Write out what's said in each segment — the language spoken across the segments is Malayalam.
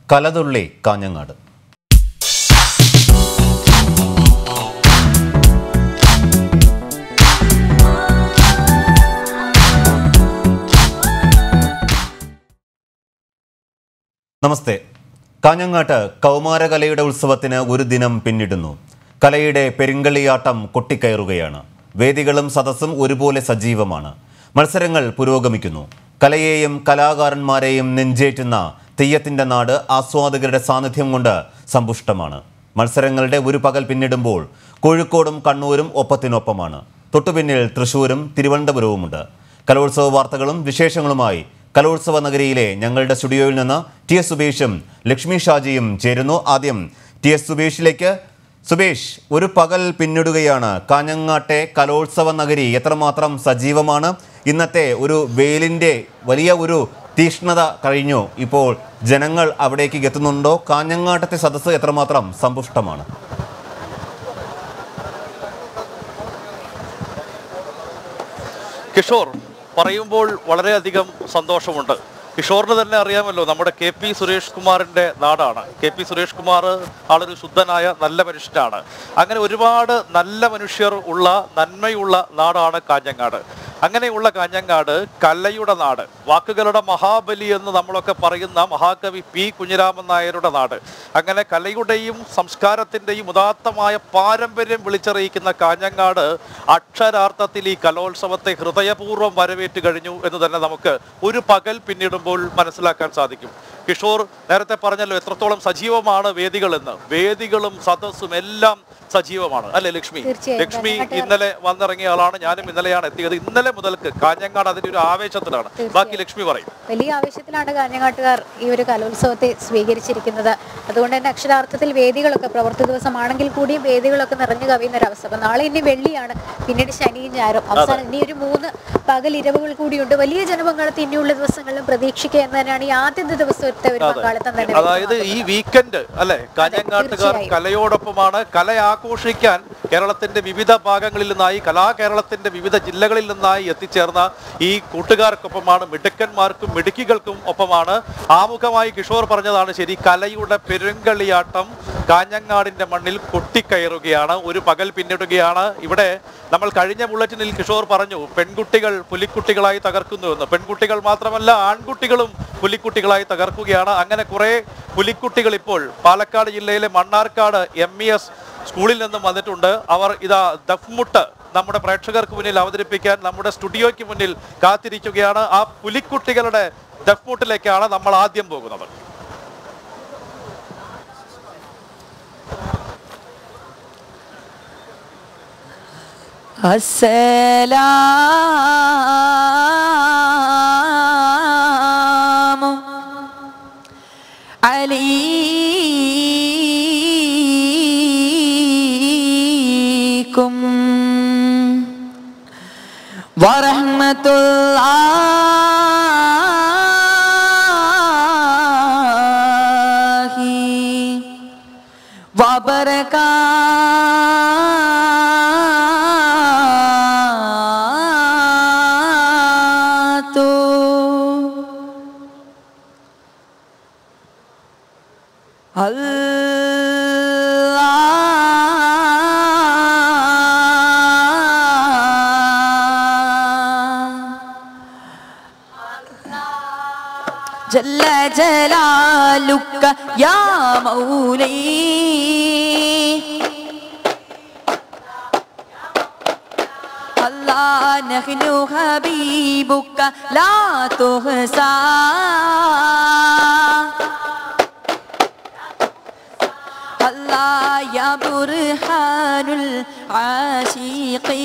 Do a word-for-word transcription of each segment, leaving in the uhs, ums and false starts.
കലതുള്ളി കാഞ്ഞങ്ങാട്. നമസ്തേ. കാഞ്ഞങ്ങാട്ട് കൗമാരകലയുടെ ഉത്സവത്തിന് ഒരു ദിനം പിന്നിടുന്നു. കലയുടെ പെരുങ്കളിയാട്ടം കൊട്ടിക്കയറുകയാണ്. വേദികളും സദസ്സും ഒരുപോലെ സജീവമാണ്. മത്സരങ്ങൾ പുരോഗമിക്കുന്നു. കലയെയും കലാകാരന്മാരെയും നെഞ്ചേറ്റുന്ന തെയ്യത്തിൻ്റെ നാട് ആസ്വാദകരുടെ സാന്നിധ്യം കൊണ്ട് സമ്പുഷ്ടമാണ്. മത്സരങ്ങളുടെ ഒരു പകൽ പിന്നിടുമ്പോൾ കോഴിക്കോടും കണ്ണൂരും ഒപ്പത്തിനൊപ്പമാണ്. തൊട്ടുപിന്നിൽ തൃശ്ശൂരും തിരുവനന്തപുരവുമുണ്ട്. കലോത്സവ വാർത്തകളും വിശേഷങ്ങളുമായി കലോത്സവ നഗരിയിലെ ഞങ്ങളുടെ സ്റ്റുഡിയോയിൽ നിന്ന് ടി എസ് സുബേഷും ലക്ഷ്മി ഷാജിയും ചേരുന്നു. ആദ്യം ടി എസ് സുബേഷിലേക്ക്. സുബേഷ്, ഒരു പകൽ പിന്നിടുകയാണ്. കാഞ്ഞങ്ങാട്ടെ കലോത്സവ നഗരി എത്രമാത്രം സജീവമാണ്? ഇന്നത്തെ ഒരു വെയിലിൻ്റെ വലിയ ഒരു തീക്ഷ്ണത കഴിഞ്ഞു. ഇപ്പോൾ ജനങ്ങൾ അവിടേക്ക് എത്തുന്നുണ്ടോ? കാഞ്ഞങ്ങാട്ടത്തെ സദസ്സ് എത്രമാത്രം സമ്പുഷ്ടമാണ്? കിഷോർ, പറയുമ്പോൾ വളരെയധികം സന്തോഷമുണ്ട്. കിഷോറിന് തന്നെ അറിയാമല്ലോ, നമ്മുടെ കെ പി സുരേഷ് കുമാറിൻ്റെ നാടാണ്. കെ പി സുരേഷ് കുമാർ ആളൊരു ശുദ്ധനായ നല്ല മനുഷ്യനാണ്. അങ്ങനെ ഒരുപാട് നല്ല മനുഷ്യർ ഉള്ള നന്മയുള്ള നാടാണ് കാഞ്ഞങ്ങാട്. അങ്ങനെയുള്ള കാഞ്ഞങ്ങാട് കലയുടെ നാട്, വാക്കുകളുടെ മഹാബലി എന്ന് നമ്മളൊക്കെ പറയുന്ന മഹാകവി പി കുഞ്ഞിരാമൻ നായരുടെ നാട്. അങ്ങനെ കലയുടെയും സംസ്കാരത്തിൻ്റെയും ഉദാത്തമായ പാരമ്പര്യം വിളിച്ചറിയിക്കുന്ന കാഞ്ഞങ്ങാട് അക്ഷരാർത്ഥത്തിൽ ഈ കലോത്സവത്തെ ഹൃദയപൂർവ്വം വരവേറ്റ് കഴിഞ്ഞു എന്ന് തന്നെ നമുക്ക് ഒരു പകൽ പിന്നിടുമ്പോൾ മനസ്സിലാക്കാൻ സാധിക്കും. കിഷോർ നേരത്തെ പറഞ്ഞല്ലോ എത്രത്തോളം സജീവമാണ് വേദികളെന്ന്. വേദികളും സദസ്സും എല്ലാം സജീവമാണ് അല്ലേ ലക്ഷ്മി? ലക്ഷ്മി ഇന്നലെ വന്നിറങ്ങിയ ആളാണ്. ഞാനും ഇന്നലെയാണ് എത്തിയത്. ഇന്നലെ മുതൽക്ക് കാഞ്ഞങ്ങാട് അതിന്റെ ഒരു ആവേശത്തിലാണ്. ബാക്കി ലക്ഷ്മി പറയും. വലിയ ആവേശത്തിലാണ് കാഞ്ഞങ്ങാട്ടുകാർ ഈ ഒരു കലോത്സവത്തെ സ്വീകരിച്ചിരിക്കുന്നത്. അതുകൊണ്ട് തന്നെ അക്ഷരാർത്ഥത്തിൽ വേദികളൊക്കെ പ്രവൃത്തി ദിവസമാണെങ്കിൽ കൂടിയും വേദികളൊക്കെ നിറഞ്ഞു കവിയുന്ന ഒരവസ്ഥ. അപ്പം നാളെ ഇനി വെള്ളിയാണ്, പിന്നീട് ശനിയും ഞായറും, അവസാനം ഇനി ഒരു മൂന്ന് പകൽ ഇരവുകൾ കൂടിയുണ്ട്. വലിയ ജനപങ്കാളത്ത് ഇനിയുള്ള ദിവസങ്ങളിലും പ്രതീക്ഷിക്കുക എന്ന് തന്നെയാണ് ഈ ആദ്യത്തെ ദിവസത്തെ ഒരു പങ്കാളിത്തം തന്നെ. അതായത് ഈ വീക്കെൻഡ് അല്ലെ, കാഞ്ഞങ്ങാട്ടുകാർ കലയോടൊപ്പമാണ്. കല ആഘോഷിക്കാൻ കേരളത്തിന്റെ വിവിധ ഭാഗങ്ങളിൽ നിന്നായി, കലാകേരളത്തിന്റെ വിവിധ ജില്ലകളിൽ നിന്നായി എത്തിച്ചേർന്ന ഈ കൂട്ടുകാർക്കൊപ്പമാണ്, മിടുക്കന്മാർക്കും മിടുക്കികൾക്കും ഒപ്പമാണ്. ആമുഖമായി കിഷോർ പറഞ്ഞതാണ് ശരി. കലയുടെ പെരുങ്കളിയാട്ടം കാഞ്ഞങ്ങാടിന്റെ മണ്ണിൽ കൊട്ടിക്കയറുകയാണ്. ഒരു പകൽ പിന്നിടുകയാണ്. ഇവിടെ നമ്മൾ കഴിഞ്ഞ ബുള്ളറ്റിനിൽ കിഷോർ പറഞ്ഞു പെൺകുട്ടികൾ പുലിക്കുട്ടികളായി തകർക്കുന്നുവെന്ന്. പെൺകുട്ടികൾ മാത്രമല്ല, ആൺകുട്ടികളും പുലിക്കുട്ടികളായി തകർക്കുകയാണ്. അങ്ങനെ കുറെ പുലിക്കുട്ടികൾ ഇപ്പോൾ പാലക്കാട് ജില്ലയിലെ മണ്ണാർക്കാട് എം ഇ എസ് സ്കൂളിൽ നിന്നും വന്നിട്ടുണ്ട്. അവർ ഇതാ ദഫ്മുട്ട് നമ്മുടെ പ്രേക്ഷകർക്ക് മുന്നിൽ അവതരിപ്പിക്കാൻ നമ്മുടെ സ്റ്റുഡിയോയ്ക്ക് മുന്നിൽ കാത്തിരിക്കുകയാണ്. ആ പുലിക്കുട്ടികളുടെ ദഫ്മുട്ടിലേക്കാണ് നമ്മൾ ആദ്യം പോകുന്നത്. അസ്സലാമു അലൈക്കും വറഹ്മത്തുള്ളാഹി വബറകാതുഹു. ജല്ല ജലാലുക യാ മൗലൈ അല്ലാഹ് നഹ്നു ഹബീബുക ലാ തുഹ്സാ അല്ലാഹ് യാ ബുർഹാനുൽ ആശിഖീ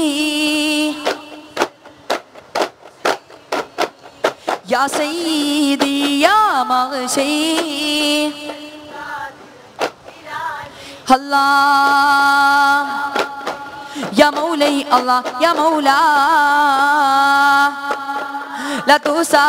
يا سيدي يا مغشي الله يا مولاي الله يا مولا لا تنسى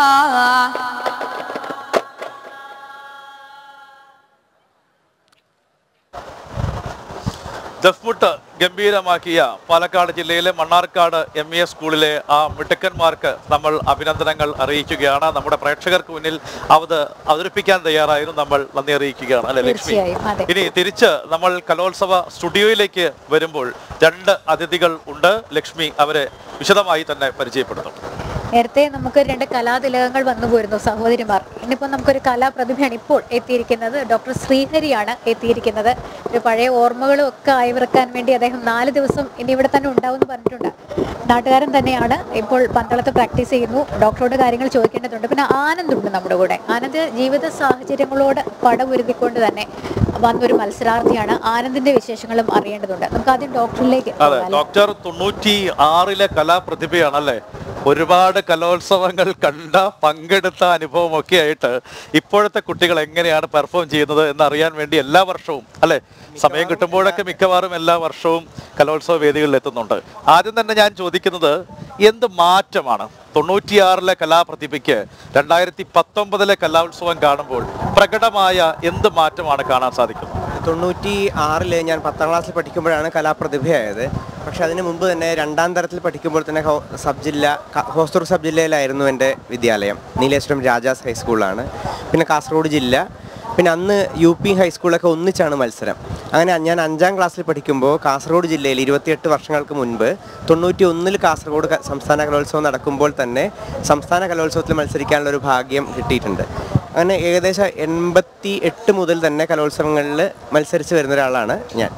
ദഫ്മുട്ട് ഗംഭീരമാക്കിയ പാലക്കാട് ജില്ലയിലെ മണ്ണാർക്കാട് എം ഇ എസ് സ്കൂളിലെ ആ മിടുക്കന്മാർക്ക് നമ്മൾ അഭിനന്ദനങ്ങൾ അറിയിക്കുകയാണ്. നമ്മുടെ പ്രേക്ഷകർക്ക് മുന്നിൽ അവത് അവതരിപ്പിക്കാൻ തയ്യാറായിരുന്നു നമ്മൾ നന്ദി അറിയിക്കുകയാണ് അല്ലെ ലക്ഷ്മി? ഇനി തിരിച്ച് നമ്മൾ കലോത്സവ സ്റ്റുഡിയോയിലേക്ക് വരുമ്പോൾ രണ്ട് അതിഥികൾ ഉണ്ട്. ലക്ഷ്മി അവരെ വിശദമായി തന്നെ പരിചയപ്പെടുത്തും. നേരത്തെ നമുക്ക് രണ്ട് കലാതിലകങ്ങൾ വന്നു പോയിരുന്നു സഹോദരിമാർ. ഇന്നിപ്പോൾ നമുക്കൊരു കലാപ്രതിഭയാണ് ഇപ്പോൾ എത്തിയിരിക്കുന്നത്. ഡോക്ടർ ശ്രീഹരിയാണ് എത്തിയിരിക്കുന്നത്. ഒരു പഴയ ഓർമ്മകളും ഒക്കെ ആയിവിറക്കാൻ വേണ്ടി അദ്ദേഹം നാല് ദിവസം ഇനി ഇവിടെ തന്നെ ഉണ്ടാവുമെന്ന് പറഞ്ഞിട്ടുണ്ട്. നാട്ടുകാരൻ തന്നെയാണ്. ഇപ്പോൾ പന്തളത്ത് പ്രാക്ടീസ് ചെയ്യുന്നു. ഡോക്ടറോട് കാര്യങ്ങൾ ചോദിക്കേണ്ടതുണ്ട്. പിന്നെ ആനന്ദുണ്ട് നമ്മുടെ കൂടെ. ആനന്ദ് ജീവിത സാഹചര്യങ്ങളോട് പടപൊരുതിക്കൊണ്ട് തന്നെ വന്നൊരു മത്സരാർത്ഥിയാണ്. ആനന്ദിന്റെ വിശേഷങ്ങളും അറിയേണ്ടതുണ്ട്. നമുക്ക് ആദ്യം ഡോക്ടറിലേക്ക്. ഡോക്ടർ തൊണ്ണൂറ്റി ആറിലെ കലാപ്രതിഭയാണല്ലേ? ഒരുപാട് കലോത്സവങ്ങൾ കണ്ട പങ്കെടുത്ത അനുഭവമൊക്കെ ആയിട്ട് ഇപ്പോഴത്തെ കുട്ടികൾ എങ്ങനെയാണ് പെർഫോം ചെയ്യുന്നത് എന്നറിയാൻ വേണ്ടി എല്ലാ വർഷവും അല്ലെ സമയം കിട്ടുമ്പോഴൊക്കെ മിക്കവാറും എല്ലാ വർഷവും കലോത്സവ വേദികളിൽ എത്തുന്നുണ്ട്. ആദ്യം തന്നെ ഞാൻ ചോദിക്കുന്നത്, എന്ത് മാറ്റമാണ് തൊണ്ണൂറ്റിയാറിലെ കലാപ്രതിഭയ്ക്ക് രണ്ടായിരത്തി പത്തൊമ്പതിലെ കലോത്സവം കാണുമ്പോൾ പ്രകടമായ എന്ത് മാറ്റമാണ് കാണാൻ സാധിക്കുന്നത്? തൊണ്ണൂറ്റി ആറില് ഞാൻ പത്താം ക്ലാസ്സിൽ പഠിക്കുമ്പോഴാണ് കലാപ്രതിഭയായത്. പക്ഷെ അതിന് മുമ്പ് തന്നെ രണ്ടാം തരത്തിൽ പഠിക്കുമ്പോൾ തന്നെ സബ് ജില്ല ഹോസ്ദുർഗ് സബ് ജില്ലയിലായിരുന്നു എൻ്റെ വിദ്യാലയം. നീലേശ്വരം രാജാസ് ഹൈസ്കൂളാണ്. പിന്നെ കാസർഗോഡ് ജില്ല, പിന്നെ അന്ന് യു പി ഹൈസ്കൂളൊക്കെ ഒന്നിച്ചാണ് മത്സരം. അങ്ങനെ ഞാൻ അഞ്ചാം ക്ലാസ്സിൽ പഠിക്കുമ്പോൾ കാസർഗോഡ് ജില്ലയിൽ ഇരുപത്തിയെട്ട് വർഷങ്ങൾക്ക് മുൻപ് തൊണ്ണൂറ്റി ഒന്നിൽ കാസർഗോഡ് സംസ്ഥാന കലോത്സവം നടക്കുമ്പോൾ തന്നെ സംസ്ഥാന കലോത്സവത്തിൽ മത്സരിക്കാനുള്ള ഒരു ഭാഗ്യം കിട്ടിയിട്ടുണ്ട്. അങ്ങനെ ഏകദേശം എൺപത്തി എട്ട് മുതൽ തന്നെ കലോത്സവങ്ങളിൽ മത്സരിച്ച് വരുന്ന ഒരാളാണ് ഞാൻ.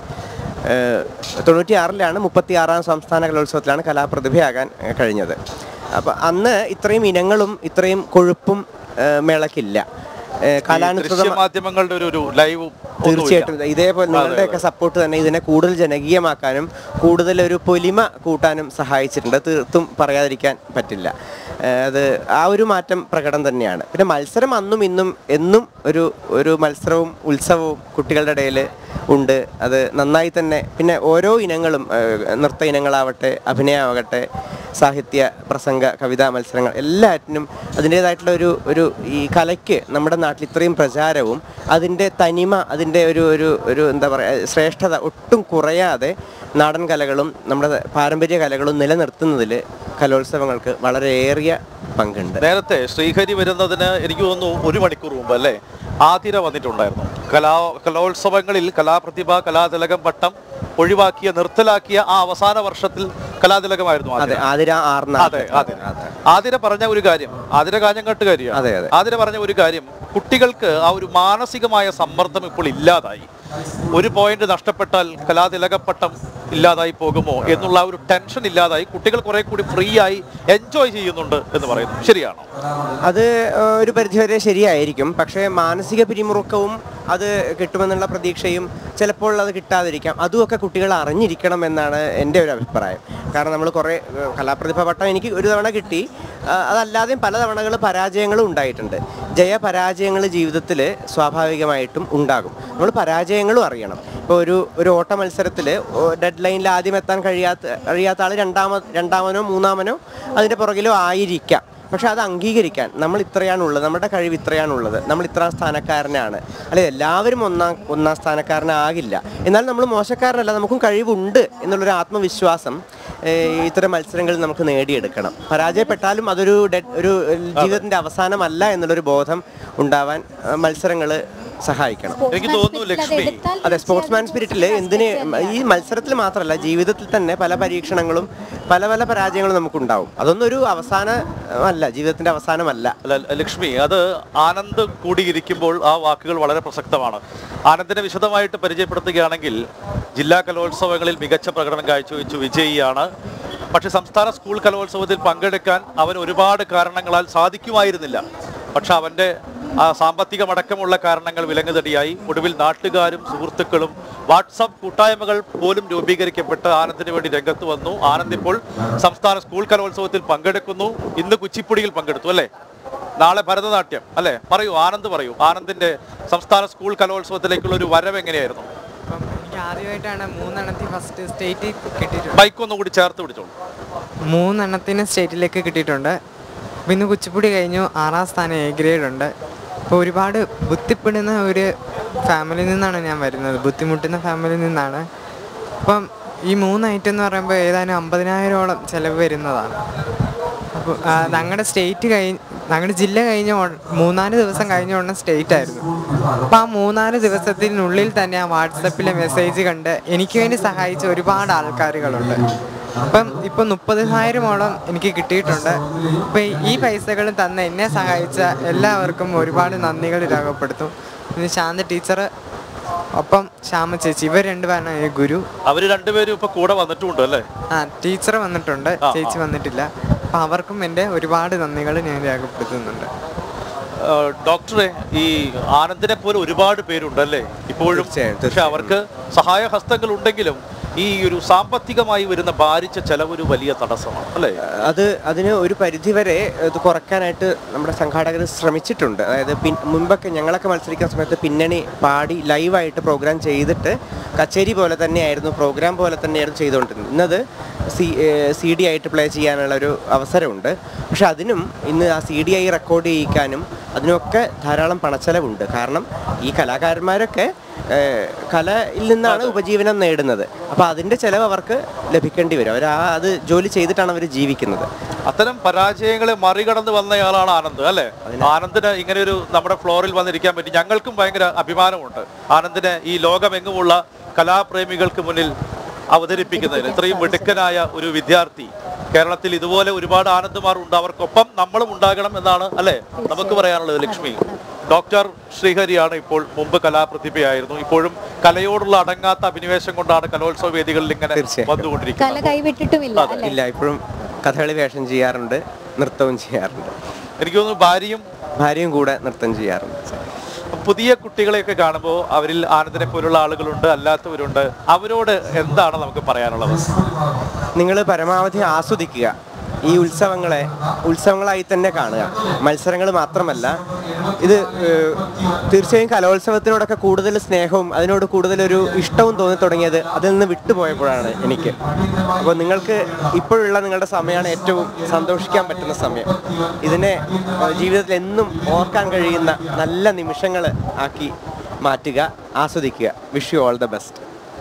തൊണ്ണൂറ്റി ആറിലാണ് മുപ്പത്തി ആറാം സംസ്ഥാന കലോത്സവത്തിലാണ് കലാപ്രതിഭയാകാൻ കഴിഞ്ഞത്. അപ്പം അന്ന് ഇത്രയും ഇനങ്ങളും ഇത്രയും കൊഴുപ്പും മേളക്കില്ല. മാധ്യമങ്ങളുടെ ഒരു ലൈവ് തീർച്ചയായിട്ടും ഇതേപോലെ നിങ്ങളുടെയൊക്കെ സപ്പോർട്ട് തന്നെ ഇതിനെ കൂടുതൽ ജനകീയമാക്കാനും കൂടുതൽ ഒരു പൊലിമ കൂട്ടാനും സഹായിച്ചിട്ടുണ്ട്. തീർത്തും പറയാതിരിക്കാൻ പറ്റില്ല. അത് ആ ഒരു മാറ്റം പ്രകടം തന്നെയാണ്. പിന്നെ മത്സരം അന്നും ഇന്നും എന്നും ഒരു ഒരു മത്സരവും ഉത്സവവും കുട്ടികളുടെ ഇടയിൽ ഉണ്ട്. അത് നന്നായി തന്നെ. പിന്നെ ഓരോ ഇനങ്ങളും നൃത്ത ഇനങ്ങളാവട്ടെ, അഭിനയമാകട്ടെ, സാഹിത്യ പ്രസംഗ കവിതാ മത്സരങ്ങൾ എല്ലാറ്റിനും അതിൻ്റേതായിട്ടുള്ള ഒരു ഒരു ഈ കലയ്ക്ക് നമ്മുടെ നാട്ടിൽ ഇത്രയും പ്രചാരവും അതിൻ്റെ തനിമ, അതിൻ്റെ ഒരു ഒരു ഒരു എന്താ പറയുക ശ്രേഷ്ഠത ഒട്ടും കുറയാതെ നാടൻ കലകളും നമ്മുടെ പാരമ്പര്യ കലകളും നിലനിർത്തുന്നതിൽ കലോത്സവങ്ങൾക്ക് വളരെയേറിയ പങ്കുണ്ട്. നേരത്തെ ശ്രീഹരി വരുന്നതിന് എനിക്ക് തോന്നുന്നു ഒരു മണിക്കൂർ മുമ്പ് അല്ലേ ആതിര വന്നിട്ടുണ്ടായിരുന്നു. കലാ കലോത്സവങ്ങളിൽ കലാപ്രതിഭ കലാതിലകം പട്ടം ഒഴിവാക്കിയ നിർത്തലാക്കിയ ആ അവസാന വർഷത്തിൽ കലാതിലകമായിരുന്നു ആതിര പറഞ്ഞ ഒരു കാര്യം. ആതിര കാഞ്ഞങ്ങാട്ടുകാരിയാണ്. ആതിര പറഞ്ഞ ഒരു കാര്യം, കുട്ടികൾക്ക് ആ ഒരു മാനസികമായ സമ്മർദ്ദം ഇപ്പോൾ ഇല്ലാതായി. ഒരു പോയിന്റ് നഷ്ടപ്പെട്ടാൽ കലാതിലകപ്പട്ടം ഇല്ലാതായി പോകുമോ എന്നുള്ള ഒരു ടെൻഷൻ ഇല്ലാതായി. കുട്ടികൾ കുറെ കൂടി ഫ്രീ ആയി എൻജോയ് ചെയ്യുന്നുണ്ട് എന്ന് പറയുന്നു. ശരിയാണോ? അത് ഒരു പരിധിവരെ ശരിയായിരിക്കും. പക്ഷേ മാനസിക പിരിമുറുക്കവും അത് കിട്ടുമെന്നുള്ള പ്രതീക്ഷയും ചിലപ്പോൾ അത് കിട്ടാതിരിക്കാം. അതുമൊക്കെ കുട്ടികൾ അറിഞ്ഞിരിക്കണം എന്നാണ് എൻ്റെ ഒരു അഭിപ്രായം. കാരണം നമ്മൾ കുറേ കലാപ്രതിഭ പട്ടം എനിക്ക് ഒരു തവണ കിട്ടി. അതല്ലാതെയും പല തവണകൾ പരാജയങ്ങളും ഉണ്ടായിട്ടുണ്ട്. ജയപരാജയങ്ങൾ ജീവിതത്തിൽ സ്വാഭാവികമായിട്ടും ഉണ്ടാകും. നമ്മൾ പരാജയങ്ങളും അറിയണം. ഇപ്പോൾ ഒരു ഒരു ഓട്ട മത്സരത്തിൽ ഡെഡ് ലൈനിൽ ആദ്യം എത്താൻ കഴിയാത്ത കഴിയാത്ത ആൾ രണ്ടാമ രണ്ടാമനോ മൂന്നാമനോ അതിൻ്റെ പുറകിലോ ആയിരിക്കാം. പക്ഷെ അത് അംഗീകരിക്കാൻ നമ്മൾ ഇത്രയാണുള്ളത്, നമ്മുടെ കഴിവ് ഇത്രയാണുള്ളത്, നമ്മൾ ഇത്രാം സ്ഥാനക്കാരനാണ്. അല്ലെ, എല്ലാവരും ഒന്നാം ഒന്നാം സ്ഥാനക്കാരനാകില്ല. എന്നാൽ നമ്മൾ മോശക്കാരനല്ല, നമുക്കും കഴിവുണ്ട് എന്നുള്ളൊരു ആത്മവിശ്വാസം ഇത്തരം മത്സരങ്ങളിൽ നമുക്ക് നേടിയെടുക്കണം. പരാജയപ്പെട്ടാലും അതൊരു ഡെഡ് ഒരു ജീവിതത്തിൻ്റെ അവസാനമല്ല എന്നുള്ളൊരു ബോധം ഉണ്ടാവാൻ മത്സരങ്ങൾ സഹായിക്കണം. എനിക്ക് തോന്നുന്നു ലക്ഷ്മി, അതെ, സ്പോർട്സ്മാൻ സ്പിരിറ്റിൽ എന്തിന് ഈ മത്സരത്തിൽ മാത്രമല്ല ജീവിതത്തിൽ തന്നെ പല പരീക്ഷണങ്ങളും പല പല പരാജയങ്ങളും നമുക്കുണ്ടാവും. അതൊന്നും ഒരു അവസാനമല്ല, ജീവിതത്തിന്റെ അവസാനമല്ല. ലക്ഷ്മി, അത് ആനന്ദ് കൂടിയിരിക്കുമ്പോൾ ആ വാക്കുകൾ വളരെ പ്രസക്തമാണ്. ആനന്ദിനെ വിശദമായിട്ട് പരിചയപ്പെടുത്തുകയാണെങ്കിൽ ജില്ലാ കലോത്സവങ്ങളിൽ മികച്ച പ്രകടനം കാഴ്ചവെച്ചു വിജയിയാണ്. പക്ഷെ സംസ്ഥാന സ്കൂൾ കലോത്സവത്തിൽ പങ്കെടുക്കാൻ അവൻ ഒരുപാട് കാരണങ്ങളാൽ സാധിക്കുമായിരുന്നില്ല. പക്ഷെ അവൻ്റെ ആ സാമ്പത്തികമടക്കമുള്ള കാരണങ്ങൾ വിലങ്ങുതടിയായി. ഒടുവിൽ നാട്ടുകാരും സുഹൃത്തുക്കളും വാട്സപ്പ് കൂട്ടായ്മകൾ പോലും രൂപീകരിക്കപ്പെട്ട് ആനന്ദിന് വേണ്ടി രംഗത്ത് വന്നു. ആനന്ദ് ഇപ്പോൾ സംസ്ഥാന സ്കൂൾ കലോത്സവത്തിൽ പങ്കെടുക്കുന്നു. ഇന്ന് കുച്ചിപ്പുടിയിൽ പങ്കെടുത്തു അല്ലേ? നാളെ ഭരതനാട്യം അല്ലേ? പറയൂ ആനന്ദ്, പറയൂ ആനന്ദിന്റെ സംസ്ഥാന സ്കൂൾ കലോത്സവത്തിലേക്കുള്ള ഒരു വരവ് എങ്ങനെയായിരുന്നു? എനിക്ക് ആദ്യമായിട്ടാണ് മൂന്നെണ്ണത്തിൽ ഫസ്റ്റ് സ്റ്റേറ്റ് കിട്ടിയിട്ടുണ്ട്. ബൈക്ക് ഒന്നും കൂടി ചേർത്ത് പിടിച്ചോളൂ. മൂന്നെണ്ണത്തിന് സ്റ്റേറ്റിലേക്ക് കിട്ടിയിട്ടുണ്ട്. അപ്പോൾ ഇന്ന് കുച്ചിപ്പുടി കഴിഞ്ഞു. ആറാം സ്ഥാനം എ ഗ്രേഡ് ഉണ്ട്. അപ്പോൾ ഒരുപാട് ബുദ്ധിപ്പെടുന്ന ഒരു ഫാമിലിയിൽ നിന്നാണ് ഞാൻ വരുന്നത്. ബുദ്ധിമുട്ടുന്ന ഫാമിലിയിൽ നിന്നാണ്. അപ്പം ഈ മൂന്ന് ഐറ്റം എന്ന് പറയുമ്പോൾ ഏതാനും അമ്പതിനായിരോളം ചിലവ് വരുന്നതാണ്. അപ്പോൾ ഞങ്ങളുടെ സ്റ്റേറ്റ് കഴിഞ്ഞ് ഞങ്ങളുടെ ജില്ല കഴിഞ്ഞ ഉട- മൂന്നാല് ദിവസം കഴിഞ്ഞ ഉടനെ സ്റ്റേറ്റ് ആയിരുന്നു. അപ്പോൾ ആ മൂന്നാല് ദിവസത്തിനുള്ളിൽ തന്നെ ആ വാട്സപ്പിലെ മെസ്സേജ് കണ്ട് എനിക്ക് വേണ്ടി സഹായിച്ച ഒരുപാട് ആൾക്കാരുകളുണ്ട്. അപ്പം ഇപ്പം മുപ്പതിനായിരമോളം എനിക്ക് കിട്ടിയിട്ടുണ്ട്. അപ്പം ഈ പൈസകൾ തന്ന് എന്നെ സഹായിച്ച എല്ലാവർക്കും ഒരുപാട് നന്ദികൾ രേഖപ്പെടുത്തും. പിന്നെ ശാന്ത ടീച്ചർ, ഒപ്പം ശ്യാമ ചേച്ചി, ഇവർ രണ്ടുപേരാണ് ഈ ഗുരു. അവര് രണ്ടുപേരും ഇപ്പൊ കൂടെ വന്നിട്ടുണ്ട് അല്ലേ? ആ ടീച്ചർ വന്നിട്ടുണ്ട്, ചേച്ചി വന്നിട്ടില്ല. അപ്പം അവർക്കും എൻ്റെ ഒരുപാട് നന്ദികൾ ഞാൻ രേഖപ്പെടുത്തുന്നുണ്ട്. ഡോക്ടറെ, ഈ ആനന്ദിനെ പോലെ ഒരുപാട് പേരുണ്ടല്ലേ ഇപ്പോഴും? തീർച്ചയായും, പക്ഷെ അവർക്ക് സഹായഹസ്തങ്ങൾ ഉണ്ടെങ്കിലും ഈ ഒരു സാമ്പത്തികമായി വരുന്ന ഭാരിച്ച ചെലവ് ഒരു വലിയ തടസ്സമാണ് അല്ലേ? അത് അതിന് ഒരു പരിധിവരെ ഇത് കുറയ്ക്കാനായിട്ട് നമ്മുടെ സംഘാടകർ ശ്രമിച്ചിട്ടുണ്ട്. അതായത് പിൻ മുൻപൊക്കെ ഞങ്ങളൊക്കെ മത്സരിക്കുന്ന സമയത്ത് പിന്നണി പാടി ലൈവായിട്ട് പ്രോഗ്രാം ചെയ്തിട്ട് കച്ചേരി പോലെ തന്നെയായിരുന്നു, പ്രോഗ്രാം പോലെ തന്നെയായിരുന്നു ചെയ്തുകൊണ്ടിരുന്നത്. ഇന്നത് സി സി ഡി ആയിട്ട് പ്ലേ ചെയ്യാനുള്ളൊരു അവസരമുണ്ട്. പക്ഷെ അതിനും ഇന്ന് ആ സി ഡി ആയി റെക്കോർഡ് ചെയ്യിക്കാനും അതിനൊക്കെ ധാരാളം പണച്ചെലവുണ്ട്. കാരണം ഈ കലാകാരന്മാരൊക്കെ കലയിൽ നിന്നാണ് ഉപജീവനം നേടുന്നത്. അപ്പോൾ അതിൻ്റെ ചിലവ് അവർക്ക് ലഭിക്കേണ്ടി വരും. അവർ ആ അത് ജോലി ചെയ്തിട്ടാണ് അവർ ജീവിക്കുന്നത്. അത്തരം പരാജയങ്ങളെ മറികടന്ന് വന്നയാളാണ് ആനന്ദ് അല്ലേ? ആനന്ദിന് ഇങ്ങനെ ഒരു നമ്മുടെ ഫ്ലോറിൽ വന്നിരിക്കാൻ പറ്റി. ഞങ്ങൾക്കും ഭയങ്കര അഭിമാനമുണ്ട് ആനന്ദിനെ ഈ ലോകമെങ്ങുമുള്ള കലാപ്രേമികൾക്ക് മുന്നിൽ അവതരിപ്പിക്കുന്നതിന്. ഇത്രയും മിടുക്കനായ ഒരു വിദ്യാർത്ഥി കേരളത്തിൽ ഇതുപോലെ ഒരുപാട് ആനന്ദമാർ ഉണ്ട്. അവർക്കൊപ്പം നമ്മളും ഉണ്ടാകണം എന്നാണ് അല്ലേ നമുക്ക് പറയാനുള്ളത്. ലക്ഷ്മി, ഡോക്ടർ ശ്രീഹരിയാണ് ഇപ്പോൾ, മുമ്പ് കലാപ്രതിഭയായിരുന്നു. ഇപ്പോഴും കലയോടുള്ള അടങ്ങാത്ത അഭിനിവേശം കൊണ്ടാണ് കലോത്സവ വേദികളിൽ ഇങ്ങനെ വന്നുകൊണ്ടിരിക്കുന്നത്. കല കൈവിട്ടിട്ടുമില്ല. ഇല്ല, ഇപ്പോഴും കഥകളി വേഷം ചെയ്യാറുണ്ട്, നൃത്തവും ചെയ്യാറുണ്ട്. എനിക്ക് തോന്നുന്നു ഭാര്യയും ഭാര്യയും കൂടെ നൃത്തം ചെയ്യാറുണ്ട്. പുതിയ കുട്ടികളെയൊക്കെ കാണുമ്പോൾ അവരിൽ ആനന്ദിനെ പോലുള്ള ആളുകളുണ്ട്, അല്ലാത്തവരുണ്ട്. അവരോട് എന്താണ് നമുക്ക് പറയാനുള്ളത്? നിങ്ങൾ പരമാവധി ആസ്വദിക്കുക. ഈ ഉത്സവങ്ങളെ ഉത്സവങ്ങളായി തന്നെ കാണുക. മത്സരങ്ങൾ മാത്രമല്ല, ഇത് തീർച്ചയായും കലോത്സവത്തിനോടൊക്കെ കൂടുതൽ സ്നേഹവും അതിനോട് കൂടുതലൊരു ഇഷ്ടവും തോന്നി തുടങ്ങിയത് അതിൽ നിന്ന് വിട്ടുപോയപ്പോഴാണ് എനിക്ക്. അപ്പോൾ നിങ്ങൾക്ക് ഇപ്പോഴുള്ള നിങ്ങളുടെ സമയമാണ് ഏറ്റവും സന്തോഷിക്കാൻ പറ്റുന്ന സമയം. ഇതിനെ ജീവിതത്തിൽ എന്നും ഓർക്കാൻ കഴിയുന്ന നല്ല നിമിഷങ്ങൾ ആക്കി മാറ്റുക, ആസ്വദിക്കുക. Wish you all the best.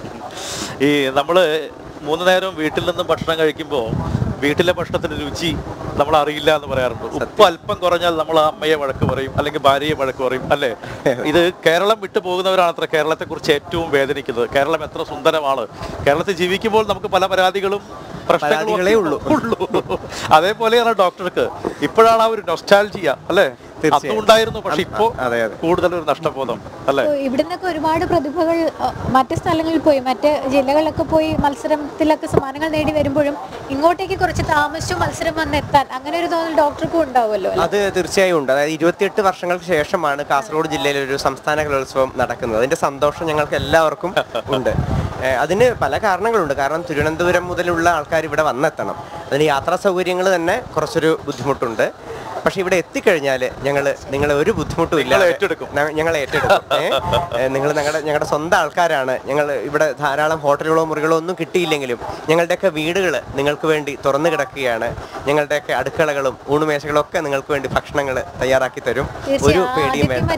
ഈ നമ്മൾ മൂന്ന് നേരം വീട്ടിൽ നിന്നും ഭക്ഷണം കഴിക്കുമ്പോൾ വീട്ടിലെ ഭക്ഷണത്തിന് രുചി നമ്മൾ അറിയില്ല എന്ന് പറയാറുണ്ട്. ഉപ്പ് അല്പം കുറഞ്ഞാൽ നമ്മൾ അമ്മയെ വഴക്ക് പറയും, അല്ലെങ്കിൽ ഭാര്യയെ വഴക്ക് പറയും അല്ലേ? ഇത് കേരളം വിട്ടു പോകുന്നവരാണ് അത്ര കേരളത്തെ കുറിച്ച് ഏറ്റവും വേദനിക്കുന്നത്. കേരളം എത്ര സുന്ദരമാണ്. കേരളത്തിൽ ജീവിക്കുമ്പോൾ നമുക്ക് പല പരാതികളും പ്രശ്നങ്ങളേ ഉള്ളൂ ഉള്ളൂ അതേപോലെയാണ് ഡോക്ടർക്ക്. ഇപ്പോഴാണ് ആ ഒരു നൊസ്റ്റാൾജിയ അല്ലേ? അതും ഉണ്ടായിരുന്നു, പക്ഷെ ഇപ്പോ കൂടുതൽ ഒരു നഷ്ടബോധം അല്ലേ? ഇവിടുന്നൊക്കെ ഒരുപാട് പ്രതിഭകൾ മറ്റു സ്ഥലങ്ങളിൽ പോയി, മറ്റ് ജില്ലകളിലൊക്കെ പോയി മത്സരത്തിലൊക്കെ സമ്മാനങ്ങൾ നേടി വരുമ്പോഴും ഇങ്ങോട്ടേക്ക് കുറച്ച് താമസിച്ചു മത്സരം വന്നെത്താൻ അങ്ങനെ ഒരു തോന്നൽ ഡോക്ടർക്കും ഉണ്ടാവുമല്ലോ. അത് തീർച്ചയായും ഉണ്ട്. അതായത് ഇരുപത്തിയെട്ട് വർഷങ്ങൾക്ക് ശേഷമാണ് കാസർഗോഡ് ജില്ലയിൽ ഒരു സംസ്ഥാന കലോത്സവം നടക്കുന്നത്. അതിന്റെ സന്തോഷം ഞങ്ങൾക്ക് എല്ലാവർക്കും ഉണ്ട്. അതിന് പല കാരണങ്ങളുണ്ട്. കാരണം തിരുവനന്തപുരം മുതലുള്ള ആൾക്കാർ ഇവിടെ വന്നെത്തണം. അതിന് യാത്രാ സൗകര്യങ്ങൾ തന്നെ കുറച്ചൊരു ബുദ്ധിമുട്ടുണ്ട്. പക്ഷെ ഇവിടെ എത്തിക്കഴിഞ്ഞാൽ ഞങ്ങൾ നിങ്ങളെ ഒരു ബുദ്ധിമുട്ടും ഇല്ല, ഏറ്റെടുക്കും. ഞങ്ങൾ ഏറ്റെടുക്കും. നിങ്ങൾ ഞങ്ങളുടെ ഞങ്ങളുടെ സ്വന്തം ആൾക്കാരാണ്. ഞങ്ങൾ ഇവിടെ ധാരാളം ഹോട്ടലുകളോ മുറികളോ ഒന്നും കിട്ടിയില്ലെങ്കിലും ഞങ്ങളുടെയൊക്കെ വീടുകൾ നിങ്ങൾക്ക് വേണ്ടി തുറന്നു കിടക്കുകയാണ്. ഞങ്ങളുടെയൊക്കെ അടുക്കളകളും ഊണുമേശകളും ഒക്കെ നിങ്ങൾക്ക് വേണ്ടി ഭക്ഷണങ്ങൾ തയ്യാറാക്കി തരും. ഒരു പേടിയും വേണ്ട.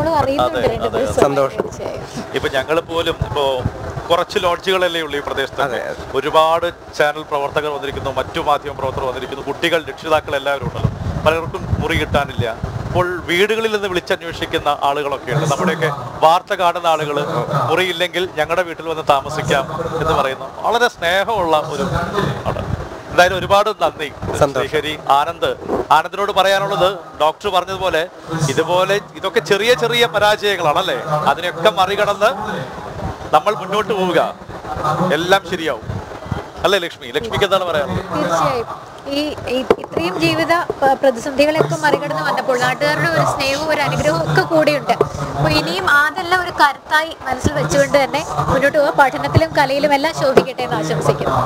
സന്തോഷം. ഇപ്പൊ ഞങ്ങൾ പോലും ഇപ്പോ കുറച്ച് ലോഡ്ജുകളല്ലേ ഉള്ളൂ ഈ പ്രദേശത്ത്. ഒരുപാട് ചാനൽ പ്രവർത്തകർ വന്നിരിക്കുന്നു, മറ്റു മാധ്യമ പ്രവർത്തകർ വന്നിരിക്കുന്നു, കുട്ടികൾ, രക്ഷിതാക്കൾ എല്ലാവരും ഉണ്ടല്ലോ. പലർക്കും മുറി കിട്ടാനില്ല. ഇപ്പോൾ വീടുകളിൽ നിന്ന് വിളിച്ചന്വേഷിക്കുന്ന ആളുകളൊക്കെ ഉണ്ട്. നമ്മുടെയൊക്കെ വാർത്ത കാണുന്ന ആളുകൾ മുറിയില്ലെങ്കിൽ ഞങ്ങളുടെ വീട്ടിൽ വന്ന് താമസിക്കാം എന്ന് പറയുന്നു. വളരെ സ്നേഹമുള്ള ഒരു ആണ്. എന്തായാലും ഒരുപാട് നന്ദി ശ്രീഹരി. ആനന്ദ്, ആനന്ദിനോട് പറയാനുള്ളത് ഡോക്ടർ പറഞ്ഞതുപോലെ ഇതുപോലെ ഇതൊക്കെ ചെറിയ ചെറിയ പരാജയങ്ങളാണല്ലേ, അതിനെയൊക്കെ മറികടന്ന് നമ്മൾ മുന്നോട്ട് പോവുക, എല്ലാം ശരിയാവും അല്ലേ ലക്ഷ്മി? ലക്ഷ്മിക്ക് എന്താണ് പറയാനുള്ളത്? തീർച്ചയായും ഈ ഇത്രയും ജീവിത പ്രതിസന്ധികളെയൊക്കെ മറികടന്ന് വന്നപ്പോൾ നാട്ടുകാരുടെ ഒരു സ്നേഹവും ഒരു അനുഗ്രഹവും ഒക്കെ കൂടിയുണ്ട്. അപ്പോൾ ഇനിയും അതെല്ലാം ഒരു കരുത്തായി മനസ്സിൽ വെച്ചുകൊണ്ട് തന്നെ മുന്നോട്ട് പോവുക. പഠനത്തിലും കലയിലും എല്ലാം ശോഭിക്കട്ടെ എന്ന് ആശംസിക്കുന്നു.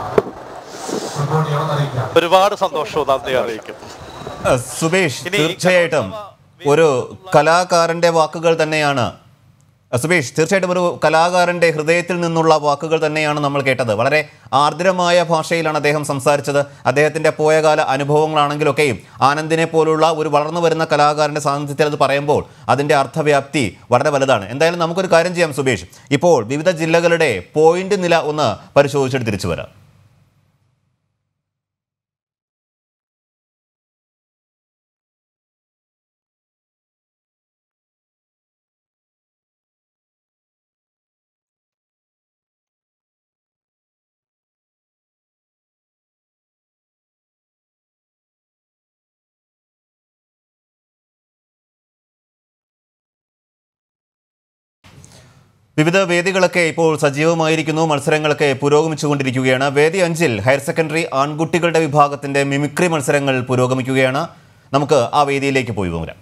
ഒരുപാട് സന്തോഷവും നന്ദി അറിയിക്കും. സുബേഷ്, തീർച്ചയായിട്ടും ഒരു കലാകാരന്റെ വാക്കുകൾ തന്നെയാണ് സുബേഷ്, തീർച്ചയായിട്ടും ഒരു കലാകാരൻ്റെ ഹൃദയത്തിൽ നിന്നുള്ള വാക്കുകൾ തന്നെയാണ് നമ്മൾ കേട്ടത്. വളരെ ആർദ്രമായ ഭാഷയിലാണ് അദ്ദേഹം സംസാരിച്ചത്. അദ്ദേഹത്തിൻ്റെ പോയകാല അനുഭവങ്ങളാണെങ്കിലൊക്കെയും ആനന്ദിനെ പോലുള്ള ഒരു വളർന്നു വരുന്ന കലാകാരൻ്റെ സാന്നിധ്യത്തിൽ അത് പറയുമ്പോൾ അതിൻ്റെ അർത്ഥവ്യാപ്തി വളരെ വലുതാണ്. എന്തായാലും നമുക്കൊരു കാര്യം ചെയ്യാം സുബേഷ്, ഇപ്പോൾ വിവിധ ജില്ലകളുടെ പോയിന്റ് നില ഒന്ന് പരിശോധിച്ചിട്ട് തിരിച്ചു വരാം. വിവിധ വേദികളൊക്കെ ഇപ്പോൾ സജീവമായിരിക്കുന്നു. മത്സരങ്ങളൊക്കെ പുരോഗമിച്ചുകൊണ്ടിരിക്കുകയാണ്. വേദി അഞ്ചിൽ ഹയർ സെക്കൻഡറി ആൺകുട്ടികളുടെ വിഭാഗത്തിൻ്റെ മിമിക്രി മത്സരങ്ങൾ പുരോഗമിക്കുകയാണ്. നമുക്ക് ആ വേദിയിലേക്ക് പോയി വരാം.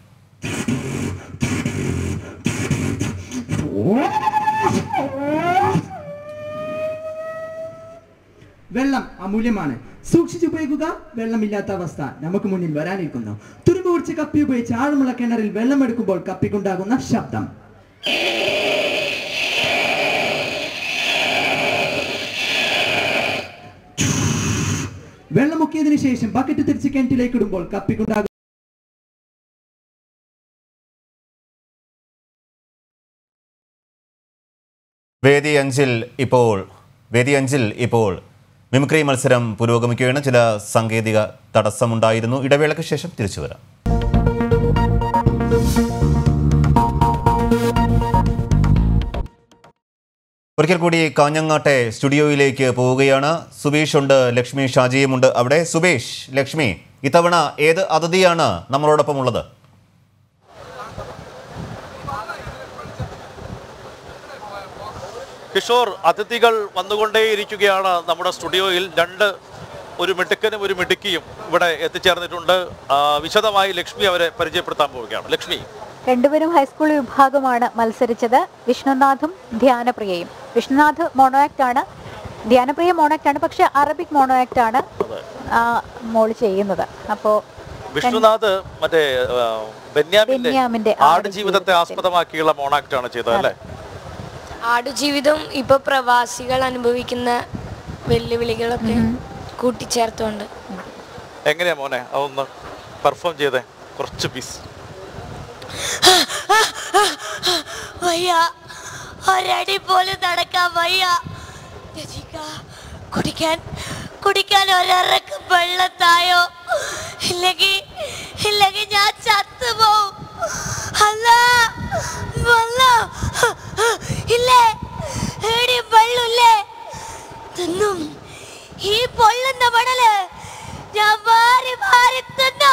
വെള്ളം അമൂല്യമാണ്, സൂക്ഷിച്ചുപയോഗിക്കുക. വെള്ളമില്ലാത്ത അവസ്ഥ നമുക്ക് മുന്നിൽ വരാനിരിക്കുന്നു. തുരുമ്പ് കുടിച്ച് കപ്പി ഉപയോഗിച്ച് ആഴമുള്ള കിണറിൽ വെള്ളമെടുക്കുമ്പോൾ കപ്പിക്കുണ്ടാകുന്ന ശബ്ദം. വെള്ളമുക്കിയതിനു ശേഷം ബക്കറ്റ് തിരിച്ച് കിണറ്റിലേക്ക് ഇടുമ്പോൾ കപ്പിക്കുണ്ടാകും. വേദി അഞ്ചിൽ ഇപ്പോൾ വേദി അഞ്ചിൽ ഇപ്പോൾ മിമിക്രി മത്സരം പുരോഗമിക്കുകയാണ്. ചില സാങ്കേതിക തടസ്സമുണ്ടായിരുന്നു. ഇടവേളയ്ക്ക് ശേഷം തിരിച്ചു വരാം. ഒരിക്കൽ കൂടി കാഞ്ഞങ്ങാട്ടെ സ്റ്റുഡിയോയിലേക്ക് പോവുകയാണ്. സുബേഷ് ഉണ്ട്, ലക്ഷ്മി ഷാജിയുമുണ്ട് അവിടെ. സുബേഷ്, ലക്ഷ്മി, ഇത്തവണ ഏത് അതിഥിയാണ് നമ്മളോടൊപ്പം ഉള്ളത്? കിഷോർ, അതിഥികൾ വന്നുകൊണ്ടേയിരിക്കുകയാണ് നമ്മുടെ സ്റ്റുഡിയോയിൽ. രണ്ട് ഒരു മിടുക്കനും ഒരു മിടുക്കിയും ഇവിടെ എത്തിച്ചേർന്നിട്ടുണ്ട്. വിശദമായി ലക്ഷ്മി അവരെ പരിചയപ്പെടുത്താൻ പോവുകയാണ്. ലക്ഷ്മി, രണ്ടുപേരും ഹൈസ്കൂൾ വിഭാഗമാണ് മത്സരിച്ചത്. വിഷ്ണുനാഥും ധ്യാനപ്രിയയും. വിഷ്ണുനാഥ് മോണോ ആക്ട് ആണ്, ധ്യാനപ്രിയ മോണോ ആക്ട് ആണ്. പക്ഷെ അറബിക് മോണോ ആക്ട് ആണ് മോള് ചെയ്യുന്നത്. അപ്പോ വിഷ്ണുനാഥ് മറ്റേ ബെന്യാമിന്റെ ആടുജീവിതത്തെ ആസ്പദമാക്കിയുള്ള മോണോ ആക്ട് ആണ് ചെയ്തത് അല്ലേ? ആടുജീവിതം ഇപ്പൊ പ്രവാസികൾ അനുഭവിക്കുന്ന വെല്ലുവിളികളൊക്കെ കൂട്ടിച്ചേർത്തുകൊണ്ട്. എങ്ങനെയാ മോനെ അതൊന്ന് പെർഫോം ചെയ്തേ, കുറച്ച് പീസ്. വയ്യ, ഒരടി പോലും നടക്കാൻ വയ്യ. കുടിക്കാൻ കുടിക്കാൻ ഒരറക്ക് വെള്ളത്തായോ, ഇല്ലെങ്കിൽ ഇല്ലെങ്കിൽ ഞാൻ ചത്തുപോവും. അല്ല വെള്ളം ഇല്ലേ, ഏടി വെള്ളമില്ലേ? തിന്നും ഈ പൊള്ളുന്ന മണല് ഞാൻ വാരി വാരി തിന്നോ.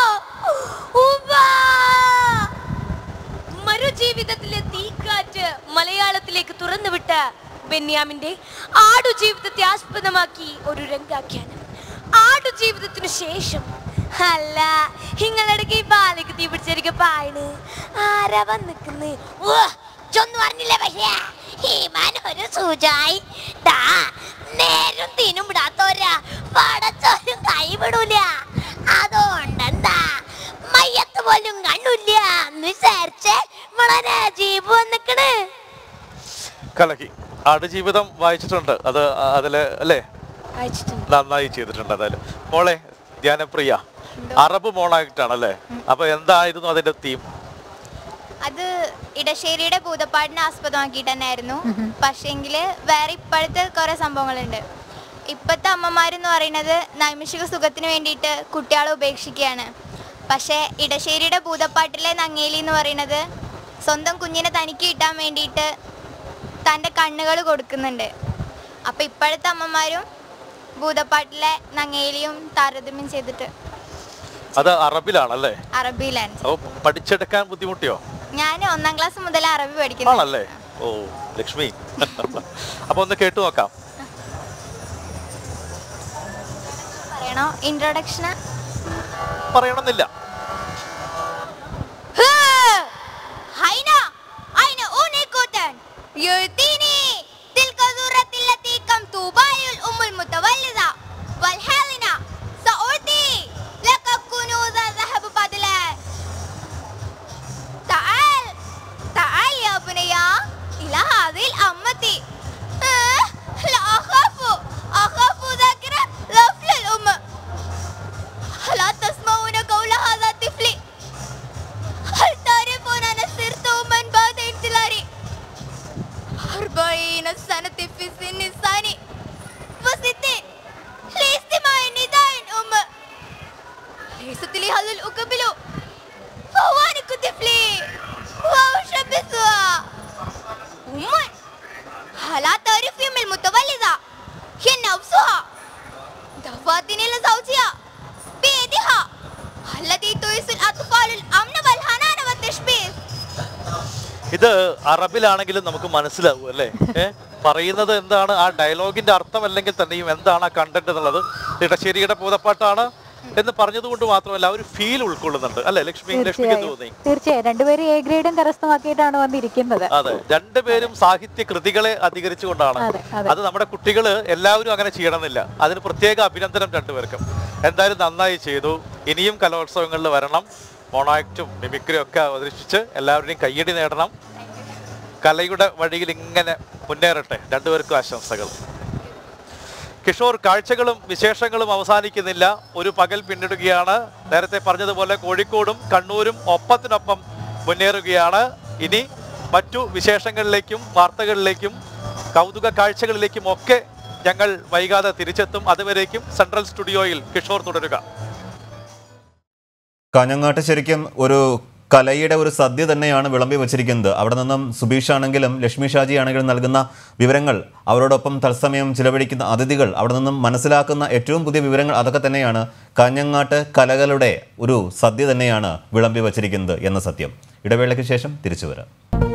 മറുജീവിതത്തിലെ തീക്കാറ്റ് മലയാളത്തിലേക്ക് തുറന്നുവിട്ട ബെന്യാമിന്റെ ആടുജീവിതത്തെ ആസ്പദമാക്കി ഒരു രംഗാഖ്യാനം. ആടുജീവിതത്തിനു ശേഷം അല്ല നിങ്ങളിടയ്ക്ക് ഈ ബാലയ്ക്ക് തീ പിടിച്ചെനിക്ക് പായണ് ആരാ വന്നിക്കുന്നു ചൊന്നു പറഞ്ഞില്ലേ? പക്ഷേ ഈ മനൊരു സൂചായി നേരം തീനും വിടാത്തോരാ പടച്ചോരും കൈവിടൂല. അതുകൊണ്ടെന്താ മയ്യത്ത് പോലും കണ്ണൂല്ല എന്ന് വിചാരിച്ച് വളരെ ജീവ് വന്നിക്കണ്. കലക്കി ആടുജീവിതം വായിച്ചിട്ടുണ്ട്, അത് അതില് അല്ലേ നന്നായി ചെയ്തിട്ടുണ്ട്. അതായാലും മോളെ ധ്യാനപ്രിയ, അറബ് മോണായിട്ടാണല്ലേ? അപ്പൊ എന്തായിരുന്നു അതിന്റെ തീം? അത് ഇടശ്ശേരിയുടെ ഭൂതപ്പാടിനെ ആസ്പദമാക്കിയിട്ട് തന്നെയായിരുന്നു. പക്ഷേങ്കില് വേറെ ഇപ്പോഴത്തെ കുറെ സംഭവങ്ങളുണ്ട്. ഇപ്പോഴത്തെ അമ്മമാരെന്ന് പറയുന്നത് നൈമിഷിക സുഖത്തിന് വേണ്ടിയിട്ട് കുട്ടികളെ ഉപേക്ഷിക്കുകയാണ്. പക്ഷേ ഇടശ്ശേരിയുടെ ഭൂതപ്പാട്ടിലെ നങ്ങേലി എന്ന് പറയുന്നത് സ്വന്തം കുഞ്ഞിനെ തനിക്ക് കിട്ടാൻ വേണ്ടിയിട്ട് തൻ്റെ കണ്ണുകൾ കൊടുക്കുന്നുണ്ട്. അപ്പം ഇപ്പോഴത്തെ അമ്മമാരും ഭൂതപ്പാട്ടിലെ നങ്ങേലിയും താരതമ്യം ചെയ്തിട്ട്. അത് അറബിലാണല്ലേ? അറബിയിലാണ്. പഠിച്ചെടുക്കാൻ ബുദ്ധിമുട്ടിയോ? ഞാൻ ഒന്നാം ക്ലാസ് മുതൽ അറബി പഠിക്കുന്നു. ഓ ലക്ഷ്മി, അപ്പൊ ഒന്ന് കേട്ടു നോക്കാം. പറയണോ ഇൻട്രൊഡക്ഷന്? പറയണമെന്നില്ല. إلى وثلاثين سنة في سن الثاني وستين لاستماع نداء أم ليست لي هذا الأقبل فوانك طفلي وأشبثها أم ألا تعرف يوم المتولدة هي نفسها دفعت إلى زوجها بيدها التي تؤيس الأطفال الأمن والحنان والتشبيث. ഇത് അറബിലാണെങ്കിലും നമുക്ക് മനസ്സിലാവും അല്ലേ? ഏഹ് പറയുന്നത് എന്താണ്, ആ ഡയലോഗിന്റെ അർത്ഥം അല്ലെങ്കിൽ തന്നെയും എന്താണ് ആ കണ്ടന്റ് എന്നുള്ളത് ഇടശ്ശേരിയുടെ പൂതപ്പാട്ടാണ് എന്ന് പറഞ്ഞതുകൊണ്ട് മാത്രമല്ല ഒരു ഫീൽ ഉൾക്കൊള്ളുന്നുണ്ട് അല്ലെ ലക്ഷ്മി? ലക്ഷ്മിക്ക് തോന്നി? തീർച്ചയായും രണ്ടുപേരും എ ഗ്രേഡും കരസ്ഥമാക്കിയിട്ടാണ് വന്നിരിക്കുന്നത്. അതെ, രണ്ടുപേരും സാഹിത്യ കൃതികളെ അധികരിച്ചുകൊണ്ടാണ്. അത് നമ്മുടെ കുട്ടികൾ എല്ലാവരും അങ്ങനെ ചെയ്യണമെന്നില്ല. അതിന് പ്രത്യേക അഭിനന്ദനം രണ്ടുപേർക്കും. എന്തായാലും നന്നായി ചെയ്തു. ഇനിയും കലോത്സവങ്ങളിൽ വരണം, മോണാക്റ്റും മിമിക്രിയും ഒക്കെ അവതരിപ്പിച്ച് എല്ലാവരുടെയും കയ്യടി നേടണം. കലയുടെ വഴിയിൽ ഇങ്ങനെ മുന്നേറട്ടെ. രണ്ടുപേർക്കും ആശംസകൾ. കിഷോർ, കാഴ്ചകളും വിശേഷങ്ങളും അവസാനിക്കുന്നില്ല. ഒരു പകൽ പിന്നിടുകയാണ്. നേരത്തെ പറഞ്ഞതുപോലെ കോഴിക്കോടും കണ്ണൂരും ഒപ്പത്തിനൊപ്പം മുന്നേറുകയാണ്. ഇനി മറ്റു വിശേഷങ്ങളിലേക്കും വാർത്തകളിലേക്കും കൗതുക കാഴ്ചകളിലേക്കും ഒക്കെ ഞങ്ങൾ വൈകാതെ തിരിച്ചെത്തും. അതുവരേക്കും സെൻട്രൽ സ്റ്റുഡിയോയിൽ കിഷോർ തുടരുക. കാഞ്ഞങ്ങാട്ട് ശരിക്കും ഒരു കലയുടെ ഒരു സദ്യ തന്നെയാണ് വിളമ്പി വച്ചിരിക്കുന്നത്. അവിടെ നിന്നും സുബീഷ് ആണെങ്കിലും ലക്ഷ്മി ഷാജി ആണെങ്കിലും നൽകുന്ന വിവരങ്ങൾ, അവരോടൊപ്പം തത്സമയം ചിലവഴിക്കുന്ന അതിഥികൾ, അവിടെ നിന്നും മനസ്സിലാക്കുന്ന ഏറ്റവും പുതിയ വിവരങ്ങൾ, അതൊക്കെ തന്നെയാണ് കാഞ്ഞങ്ങാട്ട് കലകളുടെ ഒരു സദ്യ തന്നെയാണ് വിളമ്പി വച്ചിരിക്കുന്നത് എന്ന സത്യം. ഇടവേളയ്ക്ക് ശേഷം തിരിച്ചു വരാം.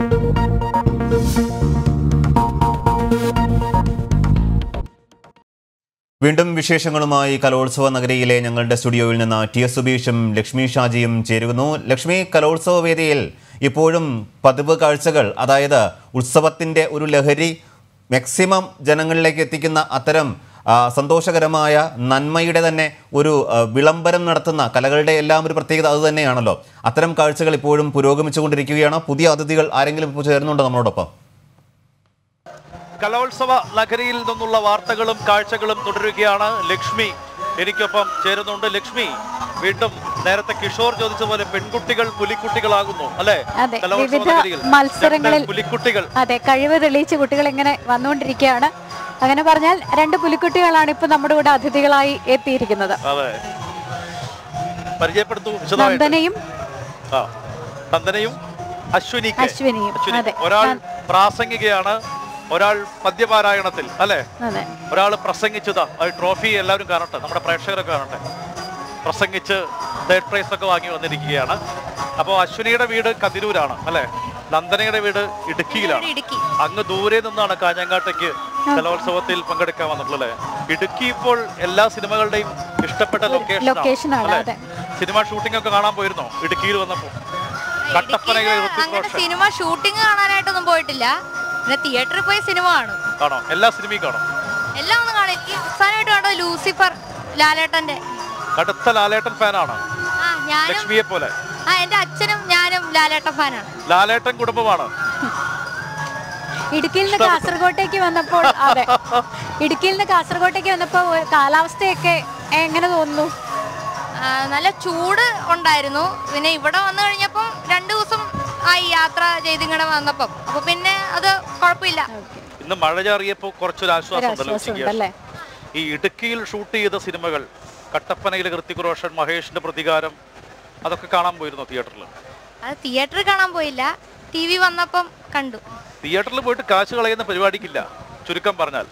വീണ്ടും വിശേഷങ്ങളുമായി കലോത്സവ നഗരിയിലെ ഞങ്ങളുടെ സ്റ്റുഡിയോയിൽ നിന്ന് ടി എസ് സുബീഷും ലക്ഷ്മി ഷാജിയും ചേരുന്നു. ലക്ഷ്മി, കലോത്സവ വേദിയിൽ ഇപ്പോഴും പതിവ് കാഴ്ചകൾ, അതായത് ഉത്സവത്തിൻ്റെ ഒരു ലഹരി മാക്സിമം ജനങ്ങളിലേക്ക് എത്തിക്കുന്ന അത്തരം സന്തോഷകരമായ നന്മയുടെ തന്നെ ഒരു വിളംബരം നടത്തുന്ന കലകളുടെ എല്ലാം ഒരു പ്രത്യേകത അത് തന്നെയാണല്ലോ. അത്തരം കാഴ്ചകൾ ഇപ്പോഴും പുരോഗമിച്ചുകൊണ്ടിരിക്കുകയാണ്. പുതിയ അതിഥികൾ ആരെങ്കിലും ഇപ്പോൾ ചേരുന്നുണ്ടോ നമ്മളോടൊപ്പം? കലോത്സവ നഗരിയിൽ നിന്നുള്ള വാർത്തകളും കാഴ്ചകളും തുടരുകയാണ്. ലക്ഷ്മി എനിക്കൊപ്പം ചേരുന്നുണ്ട്. ലക്ഷ്മി, വീണ്ടും നേരത്തെ കിഷോർ ചോദിച്ച പോലെ പെൺകുട്ടികൾ പുലിക്കുട്ടികളാകുന്നു അല്ലെ? വിവിധ മത്സരങ്ങളിൽ പുലിക്കുട്ടികൾ, അതെ, കഴിവ് തെളിയിച്ച കുട്ടികൾ ഇങ്ങനെ വന്നുകൊണ്ടിരിക്കുകയാണ്. അങ്ങനെ പറഞ്ഞാൽ രണ്ട് പുലിക്കുട്ടികളാണ് ഇപ്പൊ നമ്മുടെ കൂടെ അതിഥികളായി എത്തിയിരിക്കുന്നത്. അതെ, പരിചയപ്പെടുത്തു. നന്ദനയും നന്ദനയും അശ്വിനി. അശ്വിനിയും. ഒരാൾ പ്രാസംഗികയാണ്, ഒരാൾ പദ്യപാരായണത്തിൽ അല്ലെ, ഒരാൾ പ്രസംഗിച്ചതാ. ട്രോഫി എല്ലാവരും കാണട്ടെ, നമ്മുടെ പ്രേക്ഷകരൊക്കെ കാണട്ടെ. പ്രസംഗിച്ച് തേർഡ് പ്രൈസ് ഒക്കെ വാങ്ങി വന്നിരിക്കുകയാണ്. അപ്പോൾ അശ്വിനിയുടെ വീട് കതിരൂരാണ് അല്ലെ, നന്ദനയുടെ വീട് ഇടുക്കിയിലാണ്. അങ്ങ് ദൂരെ നിന്നാണ് കാഞ്ഞങ്ങാട്ടേക്ക് കലോത്സവത്തിൽ പങ്കെടുക്കാൻ വന്നിട്ടുള്ളത്. ഇടുക്കി ഇപ്പോൾ എല്ലാ സിനിമകളുടെയും ഇഷ്ടപ്പെട്ട ലൊക്കേഷനാണ്. സിനിമ ഷൂട്ടിംഗ് ഒക്കെ കാണാൻ പോയിരുന്നോ ഇടുക്കിയിൽ വന്നപ്പോ? സിനിമ ഷൂട്ടിംഗ് കാണാനായിട്ടൊന്നും പോയിട്ടില്ല, പിന്നെ തിയേറ്ററിൽ പോയി സിനിമ കാണും. കാണോ? എല്ലാ സിനിമയും കാണും? എല്ലാം ഒന്നും കാണും. എനിക്ക് അവസാനമായിട്ട് കണ്ടോ ലൂസിഫർ, ലാലേട്ടന്റെ. അടുത്ത ലാലേട്ടൻ ഫാനാണ് ലക്ഷ്മിയെ പോലെ? ആ, എന്റെ അച്ഛനും ഞാനും ലാലേട്ടൻ ഫാനാണ്. ലാലേട്ടൻ കുടുംബമാണ്. ഇടുക്കിയിൽ നിന്ന് കാസർഗോട്ടേക്ക് വന്നപ്പോൾ അതെ ഇടുക്കിയിൽ നിന്ന് കാസർഗോട്ടേക്ക് വന്നപ്പോൾ കാലാവസ്ഥയൊക്കെ എങ്ങനെ തോന്നുന്നു? നല്ല ചൂട് ഉണ്ടായിരുന്നു. പിന്നെ ഇവിടെ വന്നു കഴിഞ്ഞപ്പം രണ്ടു ദിവസം ആയി യാത്ര ചെയ്ത് ഇങ്ങനെ വന്നപ്പം, അപ്പൊ പിന്നെ അത് കുഴപ്പമില്ല. ഇന്ന് മഴ ചാറിയപ്പോ കുറച്ചൊരു ആശ്വാസം. ഈ ഇടുക്കിയിൽ ഷൂട്ട് ചെയ്ത സിനിമകൾ, കട്ടപ്പനയിലെ ഹൃതിക് റോഷൻ, മഹേഷിന്റെ പ്രതികാരം, അതൊക്കെ കാണാൻ പോയിരുന്നോ തിയേറ്ററിൽ? അത് തിയേറ്ററിൽ കാണാൻ പോയില്ല, ടി വി വന്നപ്പം കണ്ടു. തിയേറ്ററിൽ പോയിട്ട് കാശ് കളയുന്ന പരിപാടിക്കില്ല, ചുരുക്കം പറഞ്ഞാൽ.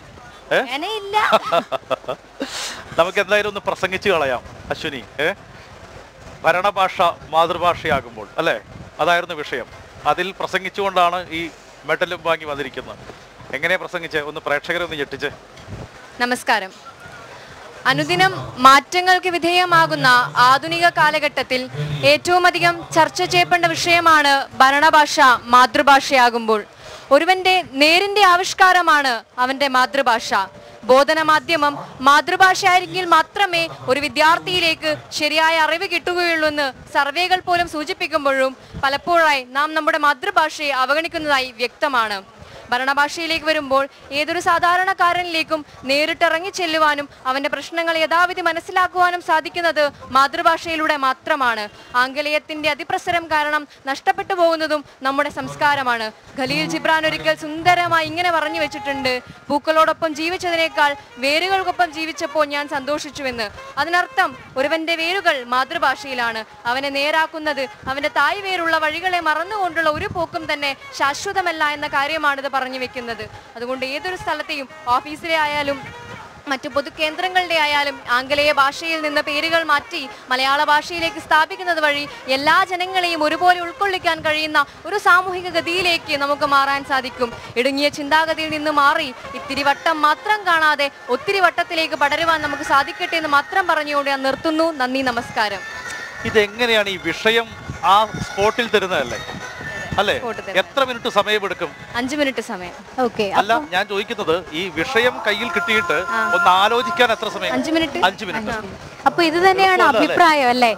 നമുക്ക് എന്തായാലും ഒന്ന് പ്രസംഗിച്ച് കളയാം അശ്വിനി. ഏഹ് ഭരണഭാഷ മാതൃഭാഷയാകുമ്പോൾ അല്ലേ, അതായിരുന്നു വിഷയം. അതിൽ പ്രസംഗിച്ചുകൊണ്ടാണ് ഈ മെഡലും വാങ്ങി വന്നിരിക്കുന്നത്. എങ്ങനെ പ്രസംഗിച്ച് ഒന്ന് പ്രേക്ഷകരെ ഒന്ന് ഞെട്ടിച്ച്? നമസ്കാരം. അനുദിനം മാറ്റങ്ങൾക്ക് വിധേയമാകുന്ന ആധുനിക കാലഘട്ടത്തിൽ ഏറ്റവും അധികം ചർച്ച ചെയ്യപ്പെടേണ്ട വിഷയമാണ് ഭരണഭാഷ മാതൃഭാഷയാകുമ്പോൾ. ഒരുവന്റെ നേരിന്റെ ആവിഷ്കാരമാണ് അവന്റെ മാതൃഭാഷ. ബോധന മാധ്യമം മാതൃഭാഷയായിരിക്കെങ്കിൽ മാത്രമേ ഒരു വിദ്യാർത്ഥിയിലേക്ക് ശരിയായ അറിവ് കിട്ടുകയുള്ളൂ എന്ന് സർവേകൾ പോലും സൂചിപ്പിക്കുമ്പോഴും പലപ്പോഴായി നാം നമ്മുടെ മാതൃഭാഷയെ അവഗണിക്കുന്നതായി വ്യക്തമാണ്. ഭരണഭാഷയിലേക്ക് വരുമ്പോൾ ഏതൊരു സാധാരണക്കാരനിലേക്കും നേരിട്ടിറങ്ങി ചെല്ലുവാനും അവന്റെ പ്രശ്നങ്ങൾ യഥാവിധി മനസ്സിലാക്കുവാനും സാധിക്കുന്നത് മാതൃഭാഷയിലൂടെ മാത്രമാണ്. ആംഗലേയത്തിന്റെ അതിപ്രസരം കാരണം നഷ്ടപ്പെട്ടു പോകുന്നതും നമ്മുടെ സംസ്കാരമാണ്. ഖലീൽ ജിബ്രാൻ ഒരിക്കൽ സുന്ദരമായി ഇങ്ങനെ പറഞ്ഞു വെച്ചിട്ടുണ്ട്, പൂക്കളോടൊപ്പം ജീവിച്ചതിനേക്കാൾ വേരുകൾക്കൊപ്പം ജീവിച്ചപ്പോൾ ഞാൻ സന്തോഷിച്ചുവെന്ന്. അതിനർത്ഥം ഒരുവന്റെ വേരുകൾ മാതൃഭാഷയിലാണ്. അവനെ നേരാക്കുന്നത് അവന്റെ തായ് വേരുള്ള വഴികളെ മറന്നുകൊണ്ടുള്ള ഒരു പോക്കും തന്നെ ശാശ്വതമല്ല എന്ന കാര്യമാണിത് പറഞ്ഞു വെക്കുന്നത്. അതുകൊണ്ട് ഏതൊരു സ്ഥലത്തെയും ഓഫീസിലെ ആയാലും മറ്റു പൊതുകേന്ദ്രങ്ങളുടെ ആയാലും ആംഗലേയ ഭാഷയിൽ നിന്ന് പേരുകൾ മാറ്റി മലയാള ഭാഷയിലേക്ക് സ്ഥാപിക്കുന്നത് വഴി എല്ലാ ജനങ്ങളെയും ഒരുപോലെ ഉൾക്കൊള്ളിക്കാൻ കഴിയുന്ന ഒരു സാമൂഹിക ഗതിയിലേക്ക് നമുക്ക് മാറാൻ സാധിക്കും. ഇടുങ്ങിയ ചിന്താഗതിയിൽ നിന്ന് മാറി ഇത്തിരി വട്ടം മാത്രം കാണാതെ ഒത്തിരി വട്ടത്തിലേക്ക് പടരുവാൻ നമുക്ക് സാധിക്കട്ടെ എന്ന് മാത്രം പറഞ്ഞുകൊണ്ട് ഞാൻ നിർത്തുന്നു. നന്ദി, നമസ്കാരം. ഇതെങ്ങനെയാണ് ഈ വിഷയം ആ സ്പോട്ടിൽ തരുന്നതല്ലേ അല്ലേ? എത്ര മിനിറ്റ് സമയമെടുക്കും? അഞ്ചു മിനിറ്റ് സമയം. ഓക്കെ. അല്ല, ഞാൻ ചോദിക്കുന്നത് ഈ വിഷയം കയ്യിൽ കിട്ടിയിട്ട് ഒന്ന് ആലോചിക്കാൻ എത്ര സമയം? അഞ്ചു മിനിറ്റ്. അഞ്ചു മിനിറ്റ്. അപ്പൊ ഇത് തന്നെയാണ് അഭിപ്രായം അല്ലേ?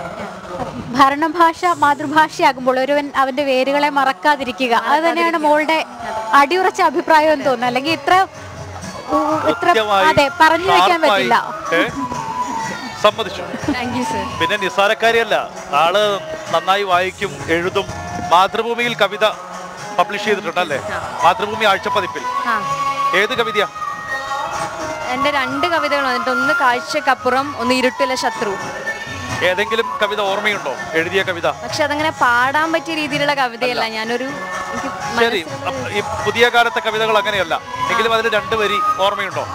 ഭരണഭാഷ മാതൃഭാഷയാകുമ്പോൾ ഒരുവൻ അവന്റെ വേരുകളെ മറക്കാതിരിക്കുക, അത് തന്നെയാണ് മോളുടെ അടിയുറച്ച അഭിപ്രായം എന്ന് തോന്നുന്നു. അല്ലെങ്കിൽ ഇത്ര ഇത്ര അതെ പറഞ്ഞു വെക്കാൻ പറ്റില്ല. സമ്മതിച്ചു. പിന്നെ നിസ്സാരക്കാരിയല്ല, ആള് നന്നായി വായിക്കും, എഴുതും. മാതൃഭൂമിയിൽ കവിത പബ്ലിഷ് ചെയ്തിട്ടുണ്ടല്ലേ? മാതൃഭൂമി ആഴ്ചപ്പതിപ്പിൽ ഏത് കവിതയാ? എന്റെ രണ്ട് കവിതകൾ വന്നിട്ട്, ഒന്ന് കാഴ്ചക്കപ്പുറം, ഒന്ന് ഇരുട്ടിലെ ശത്രു. ഏതെങ്കിലും കവിത ഓർമ്മയുണ്ടോ, എഴുതിയ കവിത? പക്ഷെ അതങ്ങനെ പാടാൻ പറ്റിയ രീതിയിലുള്ള കവിതയല്ല. ഞാനൊരു ശരി, ഈ പുതിയ കാലത്തെ കവിതകൾ അങ്ങനെയല്ല, എങ്കിലും അതിൽ രണ്ട് വരി ഓർമ്മയുണ്ടോ?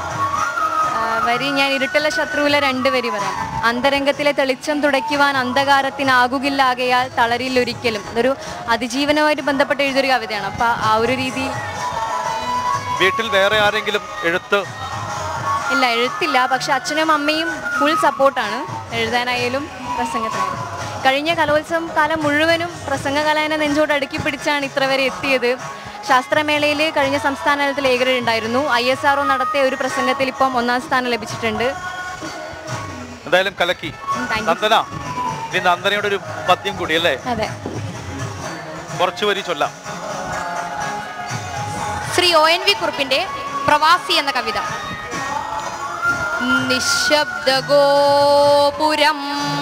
വരി ഞാൻ ഇരുട്ടിലെ ശത്രുവിലെ രണ്ട് വരി പറയാം. അന്തരംഗത്തിലെ തെളിച്ചം തുടയ്ക്കുവാൻ അന്ധകാരത്തിനാകുകില്ലാകയാൽ തളരില്ലൊരിക്കലും. അതൊരു അതിജീവനവുമായിട്ട് ബന്ധപ്പെട്ട് എഴുതിയൊരു കവിതയാണ്. അപ്പൊ ആ ഒരു രീതിയിൽ. വീട്ടിൽ വേറെ ആരെങ്കിലും എഴുത്ത്? ഇല്ല, എഴുത്തില്ല. പക്ഷെ അച്ഛനും അമ്മയും ഫുൾ സപ്പോർട്ടാണ് എഴുതാനായാലും പ്രസംഗത്തിനായാലും. കഴിഞ്ഞ കലോത്സവം കാലം മുഴുവനും പ്രസംഗകലേനെ നെഞ്ചോട് അടുക്കി പിടിച്ചാണ് ഇത്ര വരെ എത്തിയത്. ശാസ്ത്രമേളയിൽ കഴിഞ്ഞ സംസ്ഥാന തലത്തിൽ എ ഗ്രേഡ് ഉണ്ടായിരുന്നു. ഐ എസ് ആർ ഒ നടത്തിയ ഒരു പ്രസംഗത്തിൽ ഇപ്പം ഒന്നാം സ്ഥാനം ലഭിച്ചിട്ടുണ്ട്. എന്തായാലും കലക്കി. നന്ദന, ഇനി നന്ദനയുടെ ഒരു പദ്യം കൂടി അല്ലേ? അതെ, കുറച്ചു വരി ചൊല്ലാം. ശ്രീ ഒ എൻ വി കുറുപ്പിന്റെ പ്രവാസി എന്ന കവിത. നിശബ്ദ ഗോപുരം,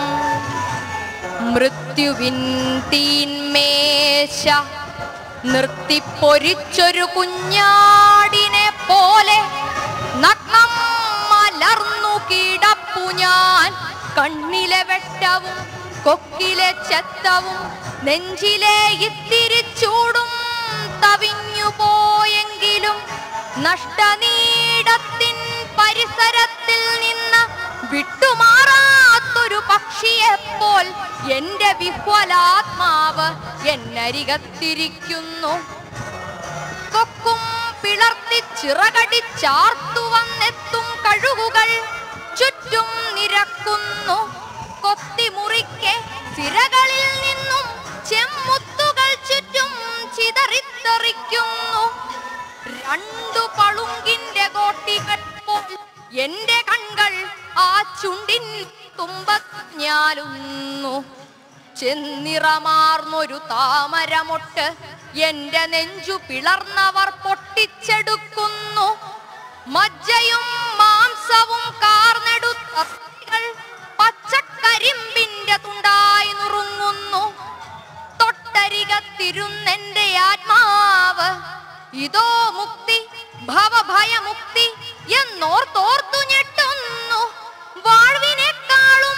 മൃത്യുവിൻ തീന്മേശ, നിർത്തിപ്പൊരിച്ചൊരു കുഞ്ഞാടിനെ പോലെ നഗ്നം മലർന്നു കിടപ്പു ഞാൻ. കണ്ണിലെ വെട്ടവും കൊക്കിലെ ചെത്തവും നെഞ്ചിലെ ഇത്തിരി ചൂടും തവിഞ്ഞു പോയെങ്കിലും നഷ്ടനീടത്തിൻ പരിസരത്തിൽ നിന്ന് വിട്ടുമാറാത്തൊരു പക്ഷിയെപ്പോൾ എന്റെ വിഹ്വലാത്മാവ് എന്നരികത്തിരിക്കുന്നു. കൊക്കും പിളർത്തി ചിറകടിച്ചാർത്തു വന്നെത്തും കഴുകുകൾ ചുറ്റും നിരക്കുന്നു. കൊത്തിമുറിക്കെ സിരകളിൽ നിന്നും ചെമ്മുത്തുകൾ ചുറ്റും ചിതറിത്തെറിക്കുന്നു. രണ്ടു പളുങ്കിന്റെ കോട്ടികൾ പോൽ എന്റെ കൺകൾ ആ ചുണ്ടിൻ തുമ്പഞ്ഞാലുന്നു. ചെന്നിറമാർന്നൊരു താമരമൊട്ട് എന്റെ നെഞ്ചു പിളർന്നവർ പൊട്ടിച്ചെടുക്കുന്നു. മജ്ജയും മാംസവും കാർന്നെടുത്ത പച്ചക്കരിമ്പിന്റെ തുണ്ടായി നുറുങ്ങുന്നു. തൊട്ടരികത്തിരുന്നെന്റെ ആത്മാവ് ഇതോ മുക്തി, ഭവഭയമുക്തി എന്നോർത്തോർത്തു ഞെട്ടുന്നു. വാഴ്വിനേക്കാളും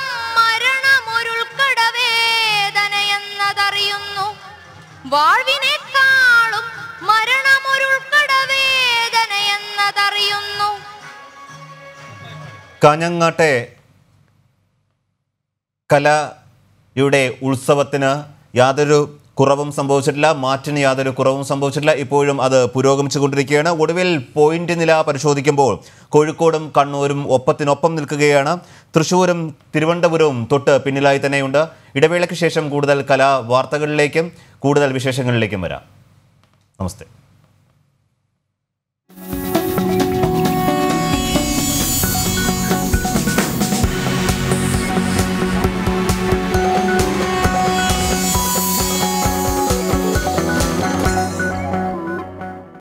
മരണമൊരുൾക്കടവേദന എന്നതറിയുന്നു. വാഴ്വിനേക്കാളും മരണമൊരുൾക്കടവേദന എന്നതറിയുന്നു. കാഞ്ഞങ്ങാട്ടെ കലയുടെ ഉത്സവത്തിന് യാതൊരു കുറവും സംഭവിച്ചിട്ടില്ല, മാറ്റിന് യാതൊരു കുറവും സംഭവിച്ചിട്ടില്ല. ഇപ്പോഴും അത് പുരോഗമിച്ചുകൊണ്ടിരിക്കുകയാണ്. ഒടുവിൽ പോയിന്റ് നില പരിശോധിക്കുമ്പോൾ കോഴിക്കോടും കണ്ണൂരും ഒപ്പത്തിനൊപ്പം നിൽക്കുകയാണ്. തൃശ്ശൂരും തിരുവനന്തപുരവും തൊട്ട് പിന്നിലായി തന്നെയുണ്ട്. ഇടവേളയ്ക്ക് ശേഷം കൂടുതൽ കലാ വാർത്തകളിലേക്കും കൂടുതൽ വിശേഷങ്ങളിലേക്കും വരാം. നമസ്തേ.